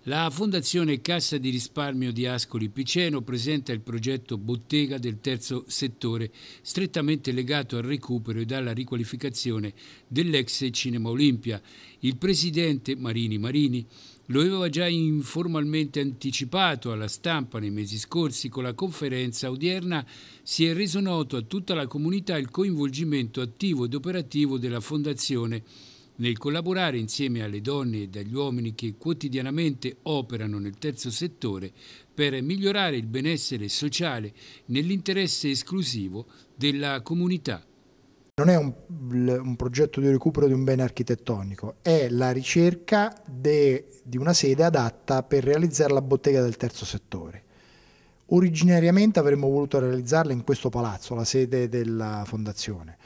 La Fondazione Cassa di Risparmio di Ascoli Piceno presenta il progetto Bottega del terzo settore, strettamente legato al recupero ed alla riqualificazione dell'ex Cinema Olimpia. Il presidente Marini lo aveva già informalmente anticipato alla stampa nei mesi scorsi. Con la conferenza odierna si è reso noto a tutta la comunità il coinvolgimento attivo ed operativo della Fondazione nel collaborare insieme alle donne e agli uomini che quotidianamente operano nel terzo settore per migliorare il benessere sociale nell'interesse esclusivo della comunità. Non è un progetto di recupero di un bene architettonico, è la ricerca di una sede adatta per realizzare la bottega del terzo settore. Originariamente avremmo voluto realizzarla in questo palazzo, la sede della fondazione.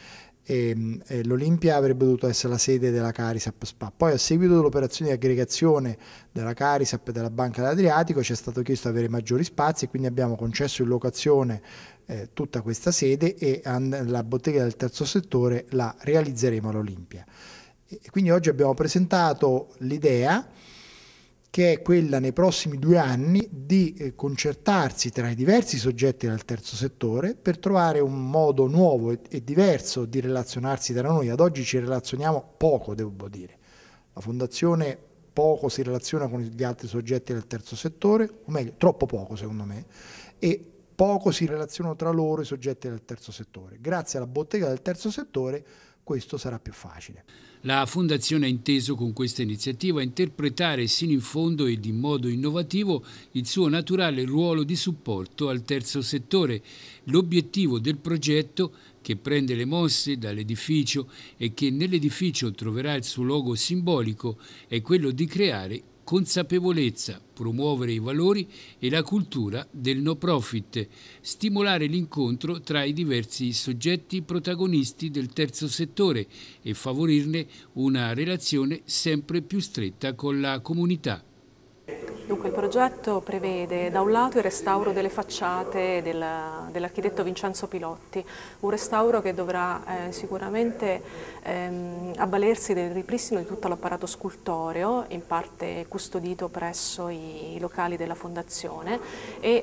L'Olimpia avrebbe dovuto essere la sede della Carisap SpA. Poi, a seguito dell'operazione di aggregazione della Carisap e della Banca dell'Adriatico, ci è stato chiesto di avere maggiori spazi e quindi abbiamo concesso in locazione tutta questa sede, e la bottega del terzo settore la realizzeremo all'Olimpia. E quindi oggi abbiamo presentato l'idea, che è quella nei prossimi 2 anni di concertarsi tra i diversi soggetti del terzo settore per trovare un modo nuovo e diverso di relazionarsi tra noi. Ad oggi ci relazioniamo poco, devo dire. La Fondazione poco si relaziona con gli altri soggetti del terzo settore, o meglio, troppo poco secondo me, e poco si relazionano tra loro i soggetti del terzo settore. Grazie alla bottega del terzo settore questo sarà più facile. La Fondazione ha inteso con questa iniziativa interpretare sino in fondo ed in modo innovativo il suo naturale ruolo di supporto al terzo settore. L'obiettivo del progetto, che prende le mosse dall'edificio e che nell'edificio troverà il suo logo simbolico, è quello di creare consapevolezza, promuovere i valori e la cultura del no profit, stimolare l'incontro tra i diversi soggetti protagonisti del terzo settore e favorirne una relazione sempre più stretta con la comunità. Dunque, il progetto prevede da un lato il restauro delle facciate dell'architetto Vincenzo Pilotti, un restauro che dovrà sicuramente avvalersi del ripristino di tutto l'apparato scultoreo, in parte custodito presso i locali della Fondazione, e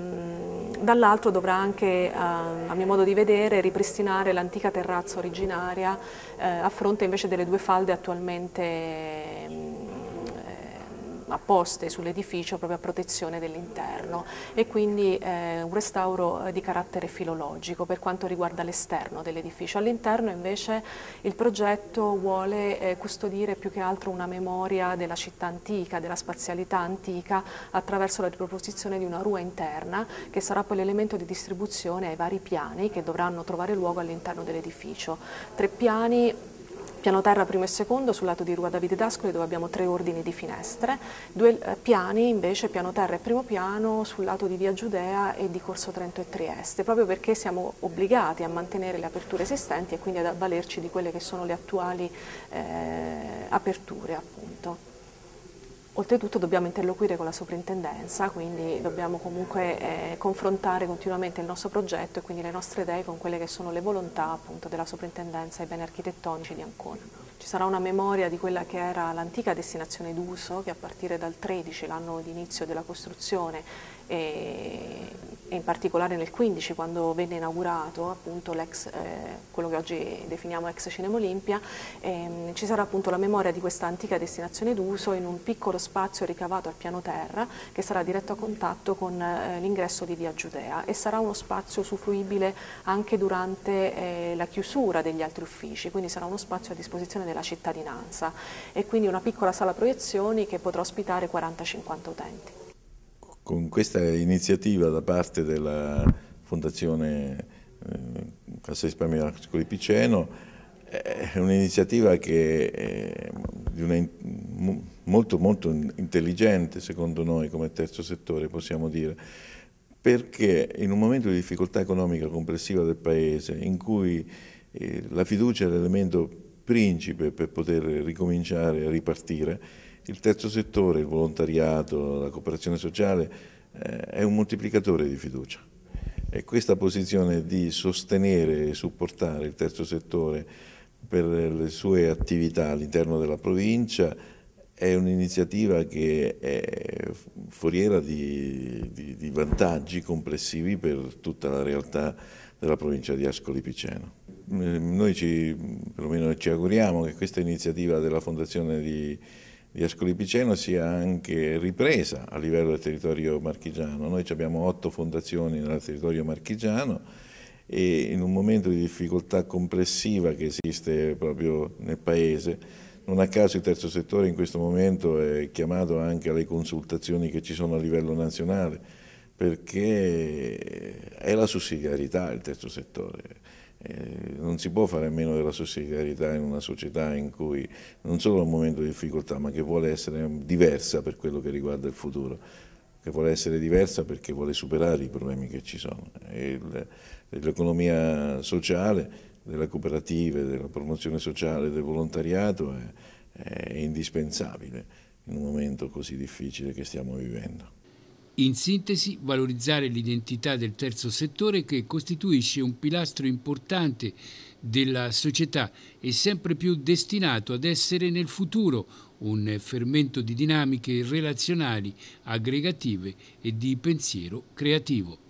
dall'altro dovrà anche, a mio modo di vedere, ripristinare l'antica terrazza originaria a fronte invece delle 2 falde attualmente apposte sull'edificio proprio a protezione dell'interno, e quindi un restauro di carattere filologico per quanto riguarda l'esterno dell'edificio. All'interno invece il progetto vuole custodire più che altro una memoria della città antica, della spazialità antica, attraverso la riproposizione di una rua interna che sarà poi l'elemento di distribuzione ai vari piani che dovranno trovare luogo all'interno dell'edificio. 3 piani. Piano terra primo e secondo sul lato di Rua Davide d'Ascoli, dove abbiamo 3 ordini di finestre, 2 piani invece, piano terra e primo piano sul lato di Via Giudea e di Corso Trento e Trieste, proprio perché siamo obbligati a mantenere le aperture esistenti e quindi ad avvalerci di quelle che sono le attuali aperture, appunto. Oltretutto dobbiamo interloquire con la soprintendenza, quindi dobbiamo comunque confrontare continuamente il nostro progetto e quindi le nostre idee con quelle che sono le volontà, appunto, della soprintendenza ai beni architettonici di Ancona. Ci sarà una memoria di quella che era l'antica destinazione d'uso, che a partire dal 13, l'anno di inizio della costruzione, e in particolare nel 15, quando venne inaugurato appunto quello che oggi definiamo ex Cinema Olimpia, ci sarà appunto la memoria di questa antica destinazione d'uso in un piccolo spazio ricavato al piano terra, che sarà diretto a contatto con l'ingresso di Via Giudea, e sarà uno spazio usufruibile anche durante la chiusura degli altri uffici, quindi sarà uno spazio a disposizione della cittadinanza, e quindi una piccola sala proiezioni che potrà ospitare 40-50 utenti. Con questa iniziativa da parte della Fondazione Cassa di Risparmio di Ascoli Piceno, è un'iniziativa che è molto intelligente, secondo noi come terzo settore, possiamo dire, perché in un momento di difficoltà economica complessiva del Paese, in cui la fiducia è l'elemento principe per poter ricominciare a ripartire, il terzo settore, il volontariato, la cooperazione sociale è un moltiplicatore di fiducia, e questa posizione di sostenere e supportare il terzo settore per le sue attività all'interno della provincia è un'iniziativa che è foriera di vantaggi complessivi per tutta la realtà della provincia di Ascoli Piceno. Noi perlomeno ci auguriamo che questa iniziativa della Fondazione di Ascoli Piceno sia anche ripresa a livello del territorio marchigiano. Noi abbiamo 8 fondazioni nel territorio marchigiano e in un momento di difficoltà complessiva che esiste proprio nel Paese, non a caso il terzo settore in questo momento è chiamato anche alle consultazioni che ci sono a livello nazionale, perché è la sussidiarietà il terzo settore. Non si può fare a meno della sussidiarietà in una società in cui non solo è un momento di difficoltà, ma che vuole essere diversa per quello che riguarda il futuro, che vuole essere diversa perché vuole superare i problemi che ci sono. L'economia sociale, delle cooperative, della promozione sociale, del volontariato è indispensabile in un momento così difficile che stiamo vivendo. In sintesi, valorizzare l'identità del terzo settore che costituisce un pilastro importante della società e sempre più destinato ad essere nel futuro un fermento di dinamiche relazionali, aggregative e di pensiero creativo.